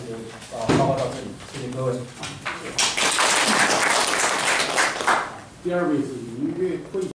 报告到这里，谢谢各位。 第二位是音乐会。